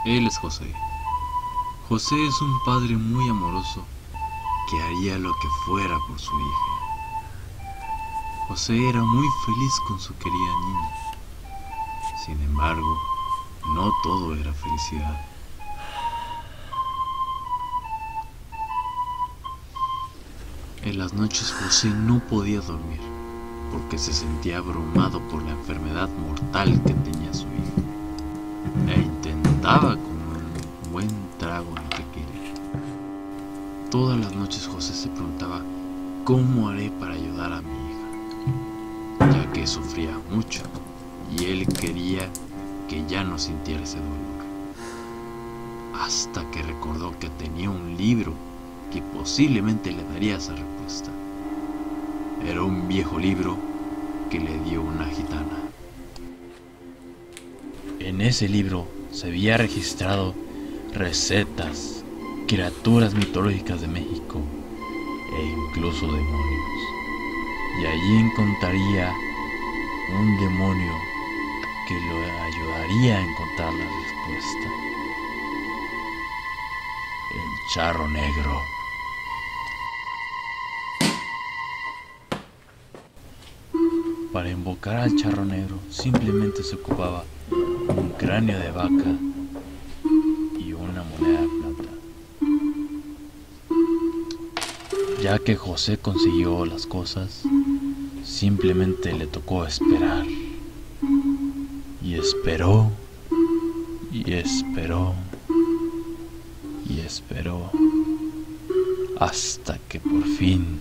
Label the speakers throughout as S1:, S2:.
S1: Él es José. José es un padre muy amoroso que haría lo que fuera por su hija. José era muy feliz con su querida niña. Sin embargo, no todo era felicidad. En las noches José no podía dormir porque se sentía abrumado por la enfermedad mortal que tenía su hijo. E intentaba con un buen trago en lo que quería. Todas las noches José se preguntaba, ¿cómo haré para ayudar a mi hija? Ya que sufría mucho y él quería que ya no sintiera ese dolor. Hasta que recordó que tenía un libro que posiblemente le daría esa respuesta. Era un viejo libro que le dio una gitana. En ese libro se había registrado recetas, criaturas mitológicas de México e incluso demonios. Y allí encontraría un demonio que lo ayudaría a encontrar la respuesta. El charro negro. Para invocar al charro negro simplemente se ocupaba un cráneo de vaca y una moneda de plata. Ya que José consiguió las cosas, simplemente le tocó esperar. Y esperó, y esperó, y esperó, hasta que por fin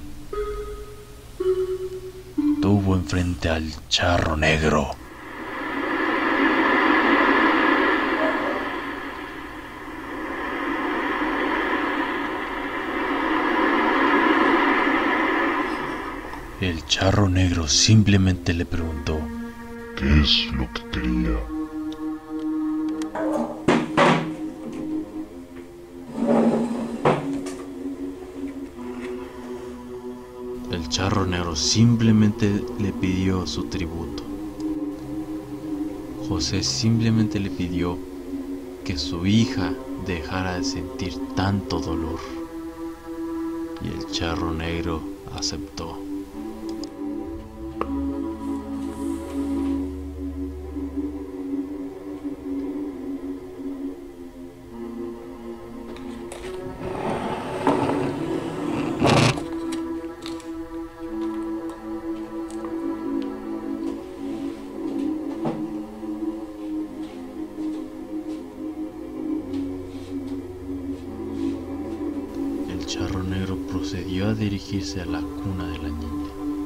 S1: tuvo enfrente al charro negro. El charro negro simplemente le preguntó,
S2: ¿qué es lo que quería?
S1: El charro negro simplemente le pidió su tributo. José simplemente le pidió que su hija dejara de sentir tanto dolor. Y el charro negro aceptó. El charro negro procedió a dirigirse a la cuna de la niña.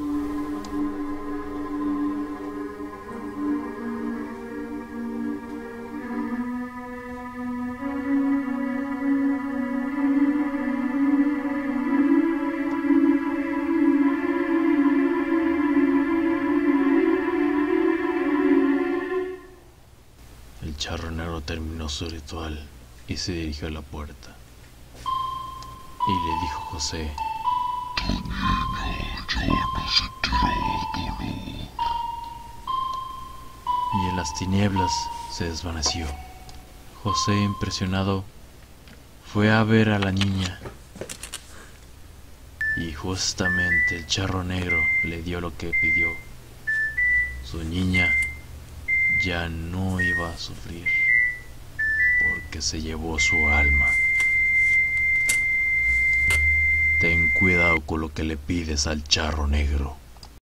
S1: El charro negro terminó su ritual y se dirigió a la puerta. Y le dijo José,
S2: Tu niño ya no sentirá dolor.
S1: y en las tinieblas se desvaneció. José, impresionado, fue a ver a la niña. Y justamente el charro negro le dio lo que pidió. Su niña ya no iba a sufrir, porque se llevó su alma. Ten cuidado con lo que le pides al charro negro.